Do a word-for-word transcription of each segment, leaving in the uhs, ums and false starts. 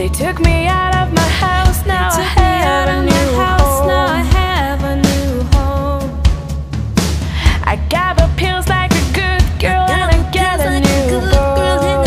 They took me out of my house, now I have a new home. Now I have a new home. I got the pills like a good girl, and I get a new home.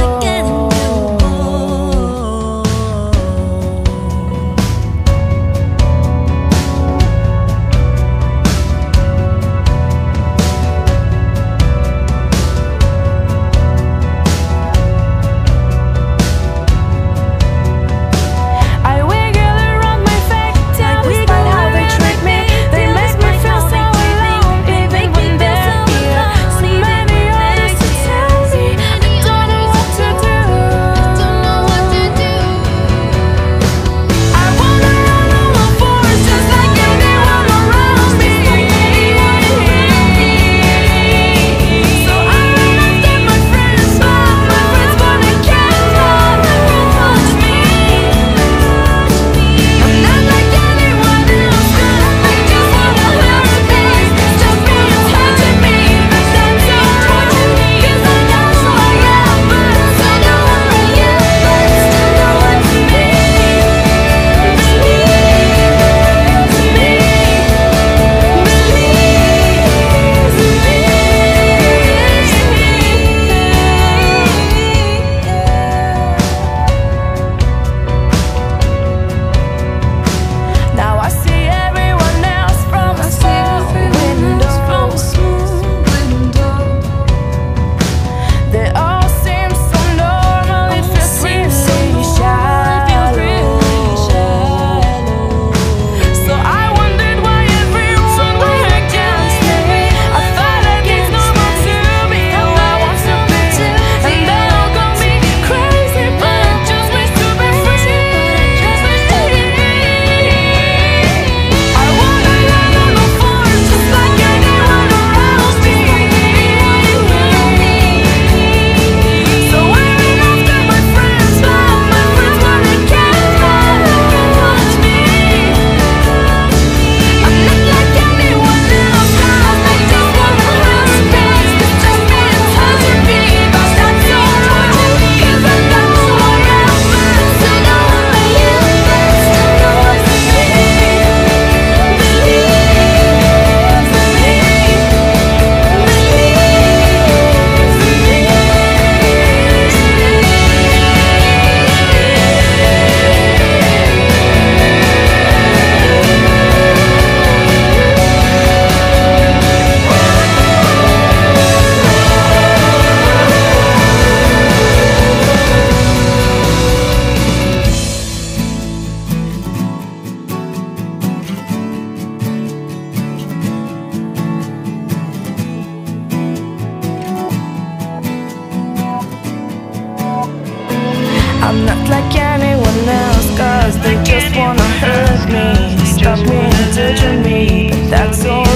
I'm not like anyone else, cause they just wanna hurt me, stop me and touch me, but that's all.